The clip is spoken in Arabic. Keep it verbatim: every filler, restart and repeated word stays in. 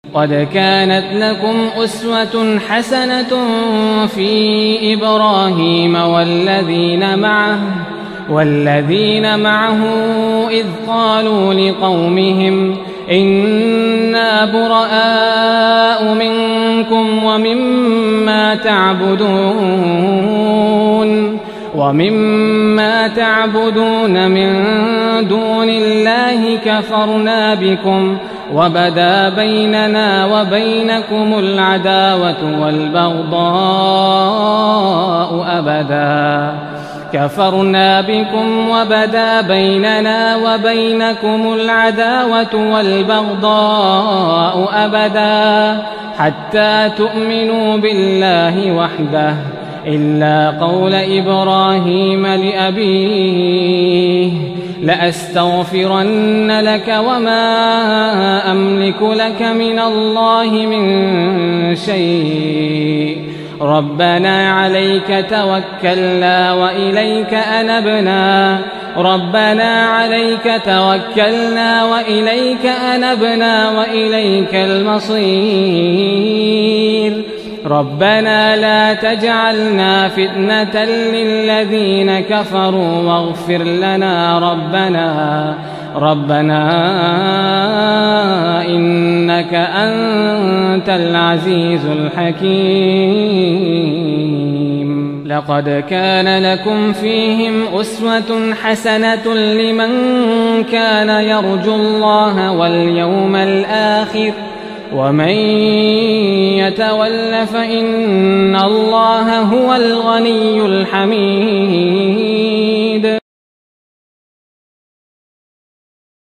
قد كانت لكم أسوة حسنة في إبراهيم والذين معه والذين معه إذ قالوا لقومهم إنا براء منكم ومما تعبدون ومما تعبدون من دون الله كفرنا بكم وبدا بيننا وبينكم العداوة والبغضاء أبدا كفرنا بكم وبدا بيننا وبينكم العداوة والبغضاء أبدا حتى تؤمنوا بالله وحده إلا قول إبراهيم لأبيه لأستغفرن لك وما أملك لك من الله من شيء ربنا عليك توكلنا وإليك أنبنا ربنا عليك توكلنا وإليك أنبنا وإليك المصير ربنا لا تجعلنا فتنة للذين كفروا واغفر لنا ربنا ربنا إنك أنت العزيز الحكيم لقد كان لكم فيهم أسوة حسنة لمن كان يرجو الله واليوم الآخر ومن يتول فإن الله هو الغني الحميد